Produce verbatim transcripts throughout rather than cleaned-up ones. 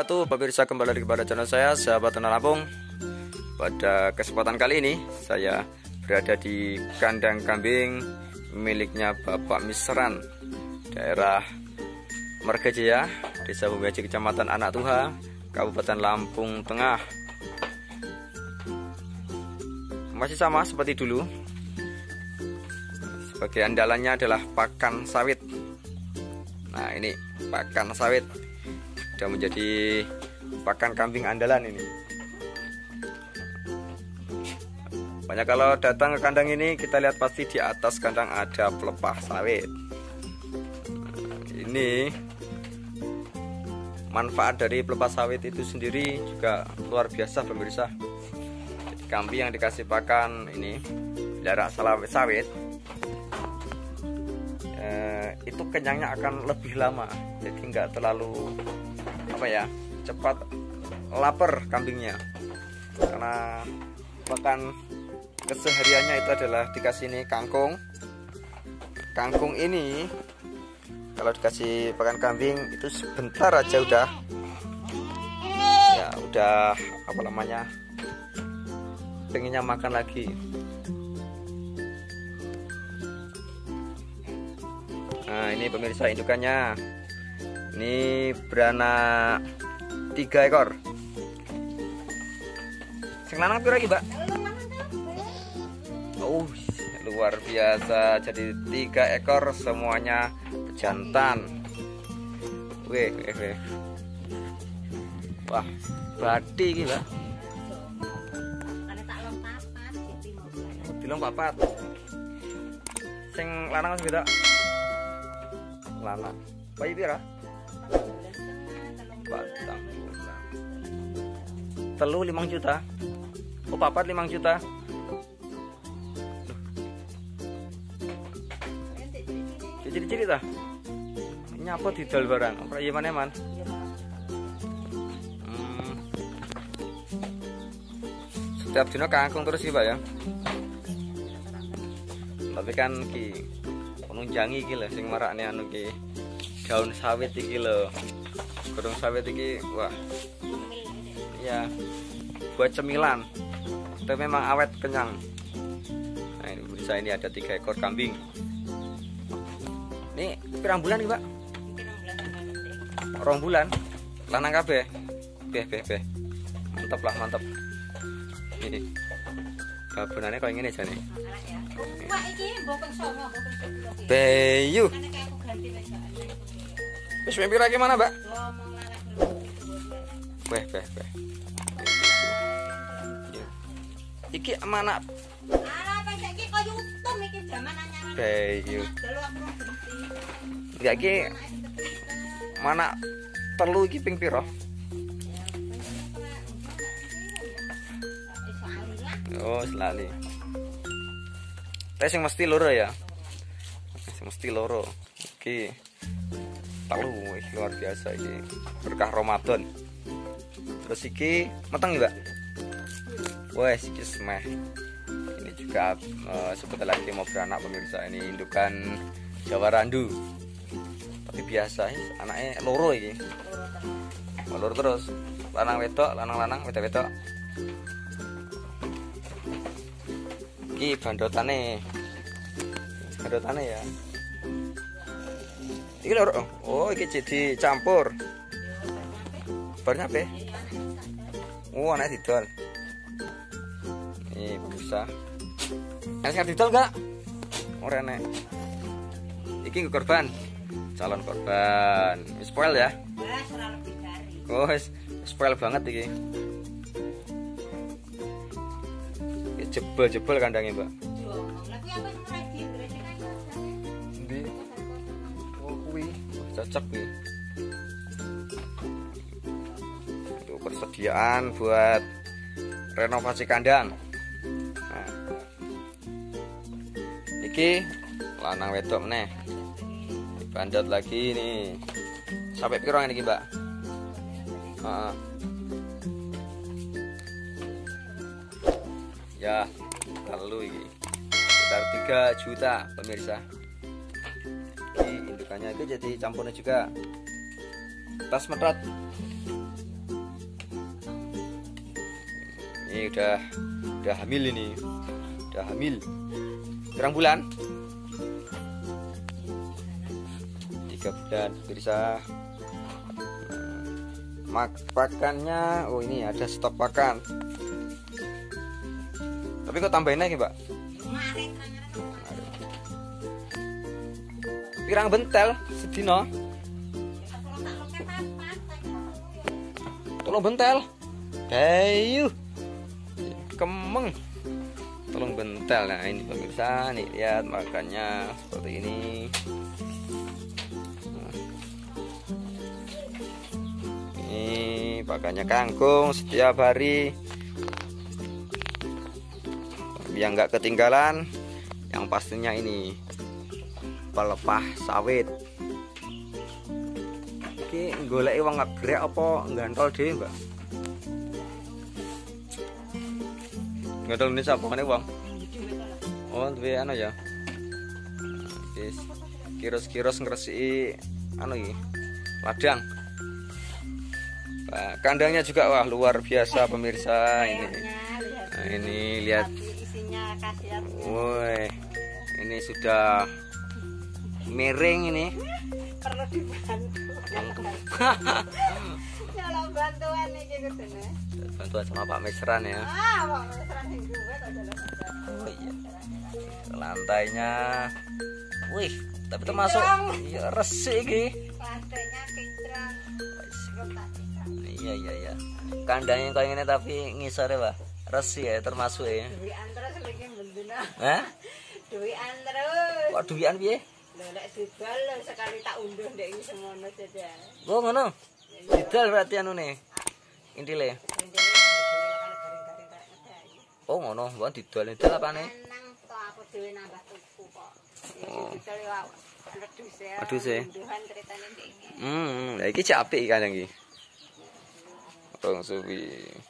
wabarakatuh. Pemirsa, kembali lagi kepada channel saya, Sahabat Tanah Lampung. Pada kesempatan kali ini saya berada di kandang kambing miliknya Bapak Misran, daerah Margajaya, Desa Bumbaji, Kecamatan Anak Tuha, Kabupaten Lampung Tengah. Masih sama seperti dulu. Sebagai andalannya adalah pakan sawit. Nah, ini pakan sawit sudah menjadi pakan kambing andalan ini. Banyak kalau datang ke kandang ini, kita lihat pasti di atas kandang ada pelepah sawit. Nah, ini manfaat dari pelepah sawit itu sendiri juga luar biasa, pemirsa. Jadi kambing yang dikasih pakan ini jarak sawit eh, itu kenyangnya akan lebih lama, jadi nggak terlalu apa ya cepat lapar kambingnya, karena pakan kesehariannya itu adalah dikasih ini kangkung. Kangkung ini kalau dikasih pakan kambing itu sebentar aja udah ya udah apa namanya pengennya makan lagi. Nah, ini pemirsa indukannya. Ini beranak tiga ekor. Sing lanang piro iki, Mbak? Oh, luar biasa. Jadi tiga ekor semuanya jantan. Weh, weh, weh. Wah, bathi iki, Mbak. Dilong papat. Sing lanang wis beda. Lanang. Bayi pira? Batang telu limang juta. Oh, papat limang juta. Ciri-ciri ta? Nyapa didol barang. Ora iya maneh man. Hmm. Setiap dino kangkung terus iki, Pak ya. Tapi kan ki nunjangi iki lho sing marakne anu ki daun sawit iki lho. Godong sawit iki wah. Iya. Buat cemilan. Tapi memang awet kenyang. Nah, ini bisa ini ada tiga ekor kambing. Ini pirang bulan nih, Pak? Rong bulan. Lanang kabeh. Beh beh beh. Mantap lah, mantap. Ini. Babonane koyo ngene jane. Wah, iki bokong songo, bokong sepuluh. Bayu. Wis pira iki mana, Mbak? Beh beh beh. Iki mana? Ala iki koyo utum iki jaman anyar. Bayu. Ya iki mana telu iki ping pira? Oh, selali. Tes yang mesti loro ya. Sing mesti loro. Iki telu luar biasa iki. Berkah Ramadan. Terus iki meteng Mbak. Wes iki semeh. Ini juga uh, sebentar lagi mau beranak, pemirsa. Ini indukan Jawa Randu. Tapi biasa anaknya loro iki. Loro terus. Lanang wedok, lanang-lanang, wedok-wedok. Iki bandotane. Bandotane ya. Iki loro. Oh, iki jadi campur. Barnya apa? Oh, anak didol. Ini bisa. Enak didol enggak? Ora enak. Iki korban. Calon korban. Spoil ya? Oh, spoil banget iki. Jebol-jebol kandangnya, Mbak. Ndi? Oh, kuwi cocok nih. Itu persediaan buat renovasi kandang. Nah. Iki lanang wedok meneh. Bandot lagi nih. Sampai piro ngene iki, Mbak? Heeh. Ya, telu iki. Sekitar tiga juta, pemirsa. Ini indukannya itu jadi campurnya juga. Tas medot. Ini udah udah hamil ini. Udah hamil. Berapa bulan? Tiga bulan, bisa. Mak pakannya, oh ini ada stok pakan. Tapi kok tambahin lagi, Mbak? Pirang bentel sedino? Tolong bentel. Kayu. Kemeng. Tolong bentel. Nah, ini pemirsa, nih lihat makannya seperti ini. Ini pakannya kangkung setiap hari. Yang nggak ketinggalan, yang pastinya ini pelepah sawit. Oke, golek wong ngegrek apa gantol dhewe, Mbak? Gantol ini sapa meneh wong? Oh, duwe anu ya. Wis kiros-kiros ngresiki anu iki. Ladang. Nah, kandangnya juga wah luar biasa pemirsa ini. Nah, ini lihat. Woi, ini sudah miring ini. Perlu dibantu. Nyolong bantuan iki kudune. Bantuan sama Pak Mesran ya. Ah, Pak Mesran sing duwe kok jalan. Oh iya. Lantainya. Wih, tapi termasuk iya resik iki. Lantainya kincrang. Iya iya iya. Kandangnya kayak gini tapi ngisore, Pak. Resik ya termasuk ya. Duwian terus iki bendina. Hah? Duwian terus. Kok duwian piye? Lha lek didol sekali tak unduh ndek iki semono jajal. Oh ngono. Didal berarti anu nih. Intile. Oh ngono, mbok didol didol apane? Nang to aku dhewe nambah tuku kok. Ya didol ya reduse. Reduse. Unduhan ceritane ndek iki. Hmm, lha iki cek apik kan iki. Tong suwi.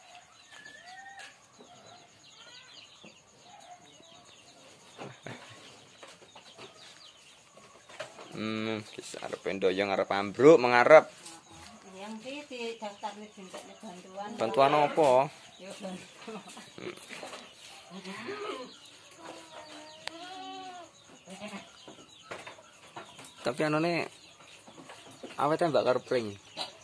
Hmm, kisah arep ndoyong arep ambruk mengarep. Yang iki di daftar jentekne bantuan. Bantuan apa? Ya bantuan. Tapi anone awete mbak karo pring.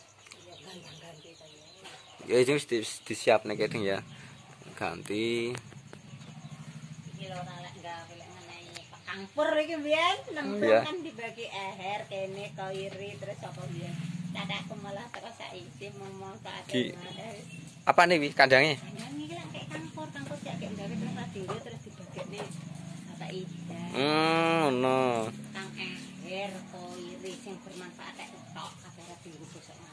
Ya itu di, disiapne kedeng ya. Ganti. Iki lho ora lek gawe lek ngenehi kampur iki mbiyen nembung kan dibagi eher kene koiri terus apa mbiyen. Cacahku malah terus saiki memanfaatkan. Apa nih wi kandange? Kandang iki lek kayak kampur, kampur cek gawe terus radio terus dibagekne apa ida. Hmm, no. Kang eher koiri sing bermanfaat tek tok kabeh dinggo bosok mantur.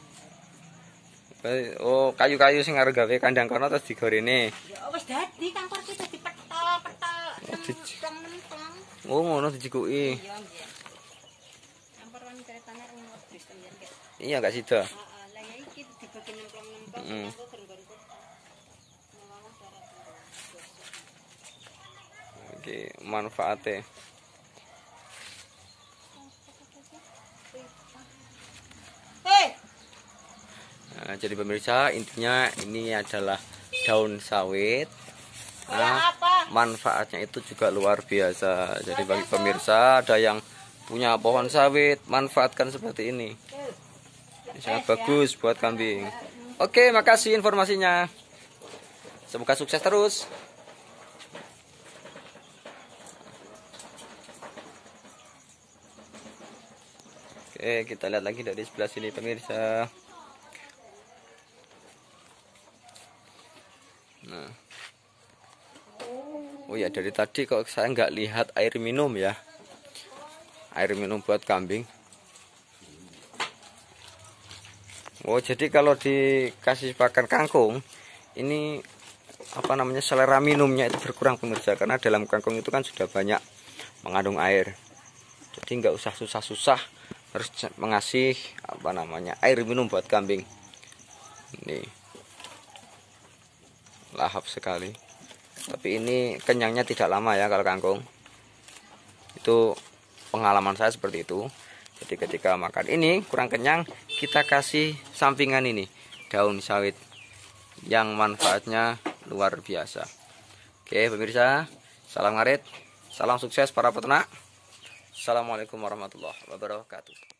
Oh, kayu-kayu sing arep gawe kandang kono terus digorene. Ya wis dadi kampur ki dadi petol-petol. Oh, ngono dijikuki. Iya, nggih. Kampur wan ceritane ngono sistem yen kek. Iya, gak sida. Heeh, lah ya iki dibagi nempel-nempel Heeh. aku gerung-gerung. Iki manfaate. Hei, Nah, jadi pemirsa intinya ini adalah daun sawit. kayak Nah, apa? manfaatnya itu juga luar biasa. Jadi bagi pemirsa ada yang punya pohon sawit, manfaatkan seperti ini. Ini sangat bagus buat kambing. Oke, makasih informasinya. Semoga sukses terus. Oke, kita lihat lagi dari sebelah sini pemirsa. Nah. Oh ya, dari tadi kok saya nggak lihat air minum ya. Air minum buat kambing. Oh, jadi kalau dikasih pakan kangkung, ini apa namanya selera minumnya itu berkurang pemirsa, karena dalam kangkung itu kan sudah banyak mengandung air. Jadi nggak usah susah-susah harus mengasih apa namanya air minum buat kambing. Ini lahap sekali. Tapi ini kenyangnya tidak lama ya kalau kangkung. Itu pengalaman saya seperti itu. Jadi ketika makan ini kurang kenyang, kita kasih sampingan ini daun sawit yang manfaatnya luar biasa. Oke pemirsa, salam ngarit, salam sukses para peternak. Assalamualaikum warahmatullahi wabarakatuh.